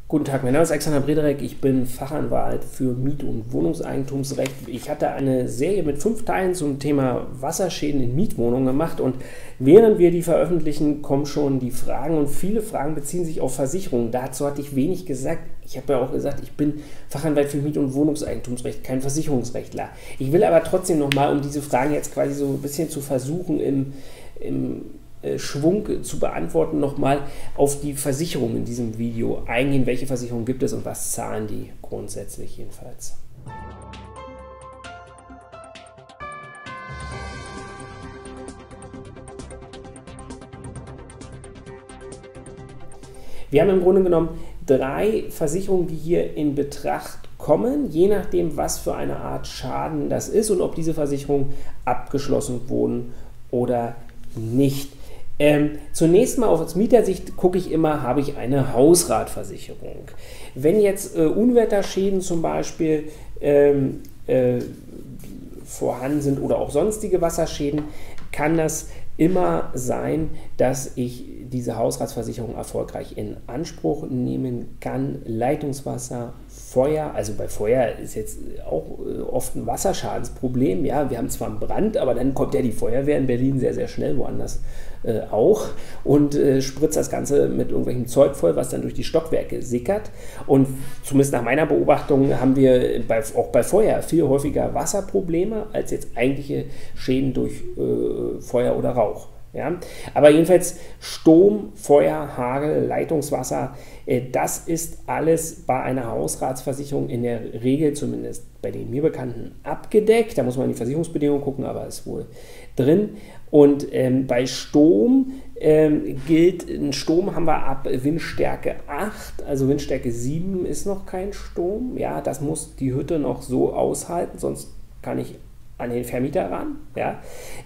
Guten Tag, mein Name ist Alexander Brederek, ich bin Fachanwalt für Miet- und Wohnungseigentumsrecht. Ich hatte eine Serie mit 5 Teilen zum Thema Wasserschäden in Mietwohnungen gemacht und während wir die veröffentlichen, kommen schon die Fragen und viele Fragen beziehen sich auf Versicherungen. Dazu hatte ich wenig gesagt. Ich habe ja auch gesagt, ich bin Fachanwalt für Miet- und Wohnungseigentumsrecht, kein Versicherungsrechtler. Ich will aber trotzdem nochmal, um diese Fragen jetzt quasi so ein bisschen zu versuchen, im Schwung zu beantworten, nochmal auf die Versicherung in diesem Video eingehen. Welche Versicherungen gibt es und was zahlen die grundsätzlich jedenfalls? Wir haben im Grunde genommen 3 Versicherungen, die hier in Betracht kommen, je nachdem, was für eine Art Schaden das ist und ob diese Versicherungen abgeschlossen wurden oder nicht. Zunächst mal aus Mietersicht gucke ich immer, habe ich eine Hausratversicherung. Wenn jetzt Unwetterschäden zum Beispiel vorhanden sind oder auch sonstige Wasserschäden, kann das immer sein, dass ich diese Hausratsversicherung erfolgreich in Anspruch nehmen kann. Leitungswasser, Feuer, also bei Feuer ist jetzt auch oft ein Wasserschadensproblem. Ja, wir haben zwar einen Brand, aber dann kommt ja die Feuerwehr in Berlin sehr, sehr schnell, woanders auch, und spritzt das Ganze mit irgendwelchem Zeug voll, was dann durch die Stockwerke sickert. Und zumindest nach meiner Beobachtung haben wir auch bei Feuer viel häufiger Wasserprobleme als jetzt eigentliche Schäden durch Feuer oder Rauch. Ja? Aber jedenfalls Sturm, Feuer, Hagel, Leitungswasser, das ist alles bei einer Hausratsversicherung in der Regel, zumindest bei den mir bekannten, abgedeckt. Da muss man in die Versicherungsbedingungen gucken, aber ist wohl drin. Und bei Sturm gilt, ein Sturm haben wir ab Windstärke 8, also Windstärke 7 ist noch kein Sturm. Ja, das muss die Hütte noch so aushalten, sonst kann ich an den Vermieter ran. Ja.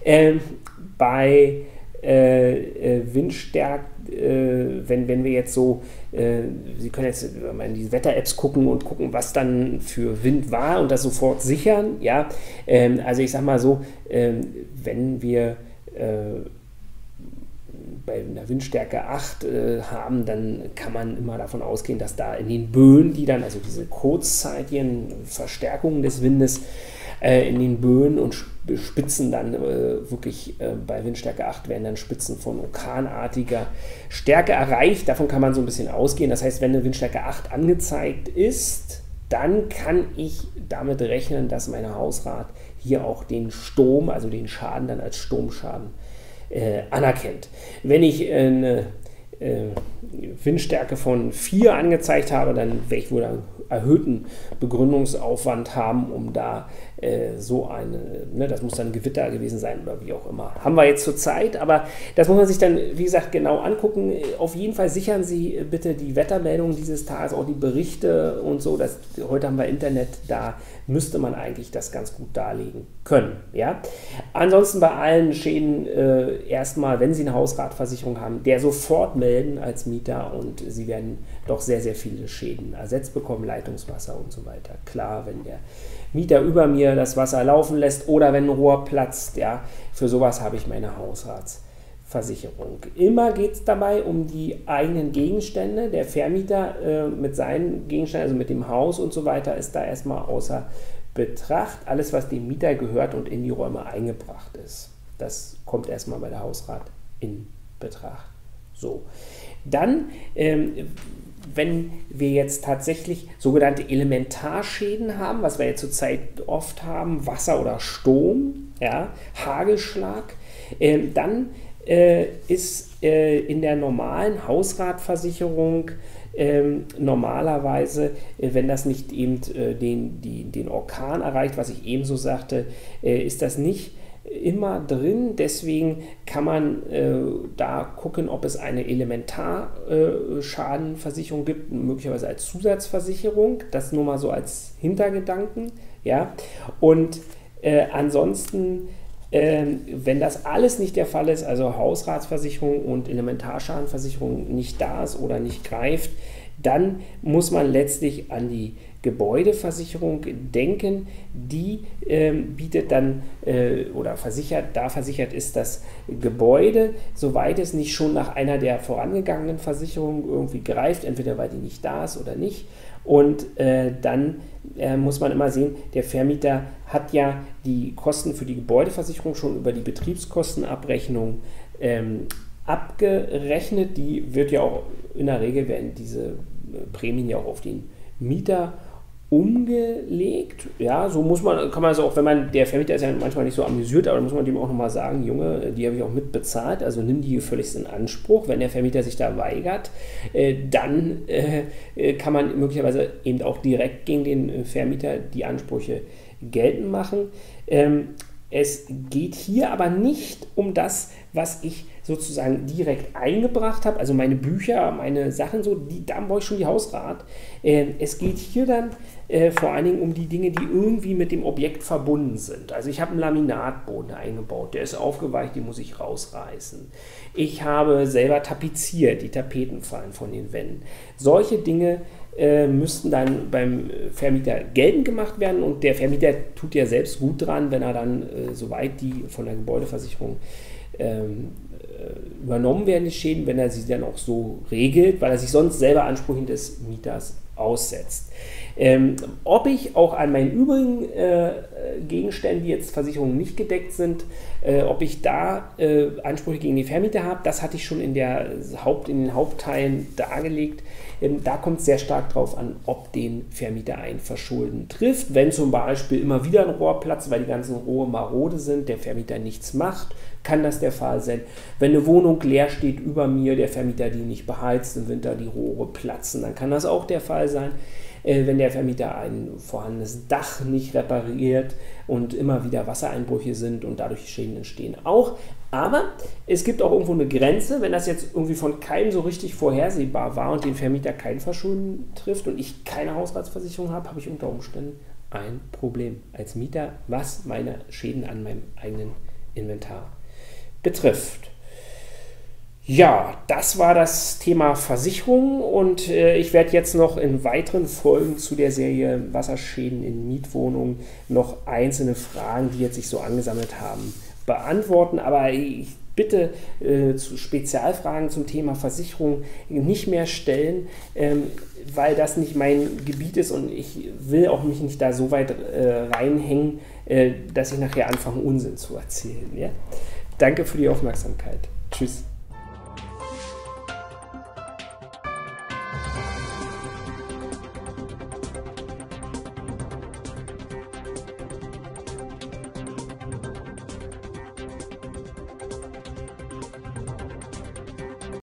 Bei Windstärke, wenn wir jetzt so, Sie können jetzt mal in die Wetter-Apps gucken und gucken, was dann für Wind war und das sofort sichern. Ja. Also ich sag mal so, wenn wir bei einer Windstärke 8 haben, dann kann man immer davon ausgehen, dass da in den Böen, die dann, also diese kurzzeitigen Verstärkungen des Windes, in den Böen und Spitzen dann wirklich bei Windstärke 8 werden dann Spitzen von orkanartiger Stärke erreicht. Davon kann man so ein bisschen ausgehen. Das heißt, wenn eine Windstärke 8 angezeigt ist, dann kann ich damit rechnen, dass meine Hausrat hier auch den Sturm, also den Schaden dann als Sturmschaden anerkennt. Wenn ich eine Windstärke von 4 angezeigt habe, dann werde ich wohl einen erhöhten Begründungsaufwand haben, um da so eine, das muss dann ein Gewitter gewesen sein oder wie auch immer. Haben wir jetzt zur Zeit, aber das muss man sich dann, wie gesagt, genau angucken. Auf jeden Fall sichern Sie bitte die Wettermeldungen dieses Tages, auch die Berichte und so. Heute haben wir Internet, da müsste man eigentlich das ganz gut darlegen können. Ja? Ansonsten bei allen Schäden erstmal, wenn Sie eine Hausratversicherung haben, der sofort melden als Mieter und Sie werden doch sehr, sehr viele Schäden ersetzt bekommen, Leitungswasser und so weiter. Klar, wenn der Mieter über mir das Wasser laufen lässt oder wenn ein Rohr platzt, ja, für sowas habe ich meine Hausratsversicherung. Immer geht es dabei um die eigenen Gegenstände. Der Vermieter mit seinen Gegenständen, also mit dem Haus und so weiter, ist da erstmal außer Betracht. Alles, was dem Mieter gehört und in die Räume eingebracht ist, das kommt erstmal bei der Hausrat in Betracht. So, dann wenn wir jetzt tatsächlich sogenannte Elementarschäden haben, was wir jetzt zurzeit oft haben, Wasser oder Sturm, ja, Hagelschlag, dann ist in der normalen Hausratversicherung normalerweise, wenn das nicht eben den Orkan erreicht, was ich ebenso sagte, ist das nicht immer drin, deswegen kann man da gucken, ob es eine Elementarschadenversicherung gibt, möglicherweise als Zusatzversicherung, das nur mal so als Hintergedanken, ja, und ansonsten, wenn das alles nicht der Fall ist, also Hausratsversicherung und Elementarschadenversicherung nicht da ist oder nicht greift, dann muss man letztlich an die Gebäudeversicherung denken, die bietet dann oder versichert ist das Gebäude, soweit es nicht schon nach einer der vorangegangenen Versicherungen irgendwie greift, entweder weil die nicht da ist oder nicht. Und dann muss man immer sehen, der Vermieter hat ja die Kosten für die Gebäudeversicherung schon über die Betriebskostenabrechnung abgerechnet. Die wird ja auch in der Regel, werden diese Prämien ja auch auf den Mieter umgelegt. Ja, so kann man es auch, wenn man, der Vermieter ist ja manchmal nicht so amüsiert, aber da muss man dem auch nochmal sagen, Junge, die habe ich auch mitbezahlt, also nimm die völlig in Anspruch. Wenn der Vermieter sich da weigert, dann kann man möglicherweise eben auch direkt gegen den Vermieter die Ansprüche geltend machen. Es geht hier aber nicht um das, was ich sozusagen direkt eingebracht habe, also meine Bücher, meine Sachen, so, da brauche ich schon die Hausrat. Es geht hier dann vor allen Dingen um die Dinge, die irgendwie mit dem Objekt verbunden sind. Also ich habe einen Laminatboden eingebaut, der ist aufgeweicht, den muss ich rausreißen. Ich habe selber tapeziert, die Tapeten fallen von den Wänden. Solche Dinge müssten dann beim Vermieter geltend gemacht werden und der Vermieter tut ja selbst gut dran, wenn er dann, soweit die von der Gebäudeversicherung übernommen werden, die Schäden, wenn er sie dann auch so regelt, weil er sich sonst selber Ansprüchen des Mieters aussetzt. Ob ich auch an meinen übrigen Gegenständen, die jetzt Versicherungen nicht gedeckt sind, ob ich da Ansprüche gegen die Vermieter habe, das hatte ich schon in den Hauptteilen dargelegt. Da kommt es sehr stark darauf an, ob den Vermieter ein Verschulden trifft. Wenn zum Beispiel immer wieder ein Rohr platzt, weil die ganzen Rohre marode sind, der Vermieter nichts macht, kann das der Fall sein. Wenn eine Wohnung leer steht über mir, der Vermieter die nicht beheizt, im Winter die Rohre platzen, dann kann das auch der Fall sein. Wenn der Vermieter ein vorhandenes Dach nicht repariert und immer wieder Wassereinbrüche sind und dadurch Schäden entstehen auch. Aber es gibt auch irgendwo eine Grenze, wenn das jetzt irgendwie von keinem so richtig vorhersehbar war und den Vermieter kein Verschulden trifft und ich keine Hausratsversicherung habe, habe ich unter Umständen ein Problem als Mieter, was meine Schäden an meinem eigenen Inventar betrifft. Ja, das war das Thema Versicherung und ich werde jetzt noch in weiteren Folgen zu der Serie Wasserschäden in Mietwohnungen noch einzelne Fragen, die jetzt sich so angesammelt haben, beantworten. Aber ich bitte zu Spezialfragen zum Thema Versicherung nicht mehr stellen, weil das nicht mein Gebiet ist und ich will auch mich nicht da so weit reinhängen, dass ich nachher anfange, Unsinn zu erzählen. Ja? Danke für die Aufmerksamkeit. Tschüss.